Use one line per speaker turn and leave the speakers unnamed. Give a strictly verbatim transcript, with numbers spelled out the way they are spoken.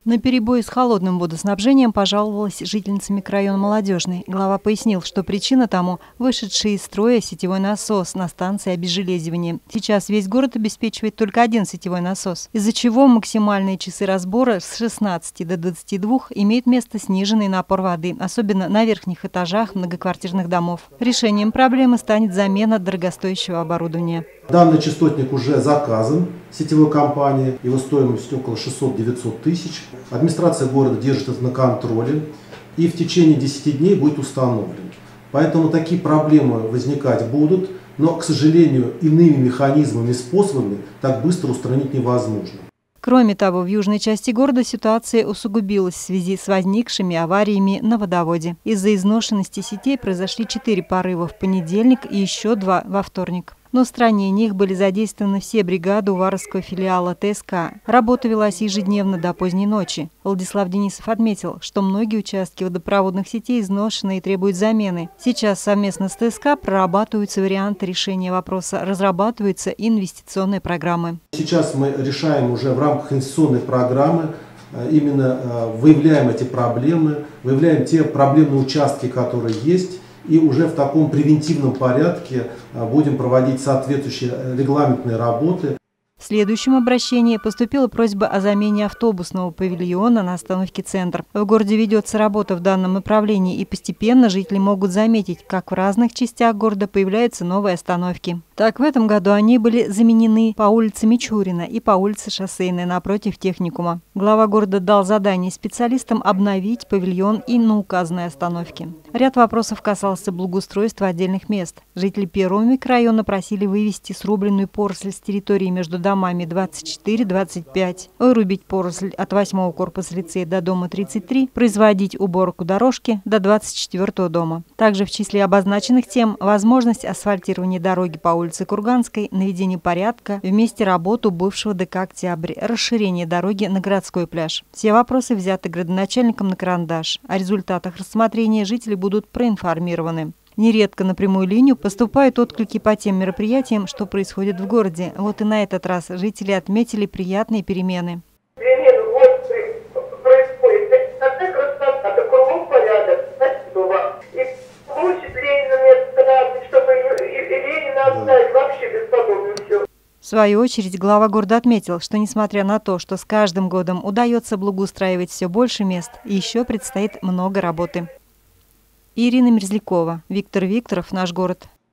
На перебои с холодным водоснабжением пожаловалась жительница микрорайона Молодежный. Глава пояснил, что причина тому – вышедший из строя сетевой насос на станции обезжелезивания. Сейчас весь город обеспечивает только один сетевой насос, из-за чего максимальные часы разбора с шестнадцати до двадцати двух имеют место сниженный напор воды, особенно на верхних этажах многоквартирных домов. Решением проблемы станет замена дорогостоящего оборудования.
Данный частотник уже заказан сетевой компанией, его стоимость около шестисот-девятисот тысяч. Администрация города держит это на контроле и в течение десяти дней будет установлен. Поэтому такие проблемы возникать будут, но, к сожалению, иными механизмами и способами так быстро устранить невозможно.
Кроме того, в южной части города ситуация усугубилась в связи с возникшими авариями на водоводе. Из-за изношенности сетей произошли четыре порыва в понедельник и еще два во вторник. На устранение их были задействованы все бригады Уваровского филиала ТСК. Работа велась ежедневно до поздней ночи. Владислав Денисов отметил, что многие участки водопроводных сетей изношены и требуют замены. Сейчас совместно с ТСК прорабатываются варианты решения вопроса, разрабатываются инвестиционные программы.
Сейчас мы решаем уже в рамках инвестиционной программы, именно выявляем эти проблемы, выявляем те проблемные участки, которые есть. И уже в таком превентивном порядке будем проводить соответствующие регламентные работы.
В следующем обращении поступила просьба о замене автобусного павильона на остановке «Центр». В городе ведется работа в данном направлении, и постепенно жители могут заметить, как в разных частях города появляются новые остановки. Так, в этом году они были заменены по улице Мичурина и по улице Шоссейной напротив техникума. Глава города дал задание специалистам обновить павильон и на указанной остановке. Ряд вопросов касался благоустройства отдельных мест. Жители первого микрорайона просили вывести срубленную поросль с территории между домами двадцать четыре — двадцать пять, вырубить поросль от восьмого корпуса лицея до дома тридцать три, производить уборку дорожки до двадцать четвёртого дома. Также в числе обозначенных тем возможность асфальтирования дороги по улице улице Курганской, наведение порядка, вместе работу бывшего ДК «Октябрь», расширение дороги на городской пляж. Все вопросы взяты градоначальником на карандаш. О результатах рассмотрения жители будут проинформированы. Нередко на прямую линию поступают отклики по тем мероприятиям, что происходит в городе. Вот и на этот раз жители отметили приятные перемены.
Перемены вот происходит. Такая красота, кругом порядок. Спасибо вам. И площадь Ленина место, чтобы Ленина оставить вообще бесподобно все.
В свою очередь, глава города отметил, что несмотря на то, что с каждым годом удается благоустраивать все больше мест, еще предстоит много работы. Ирина Мерзлякова, Виктор Викторов, «Наш город».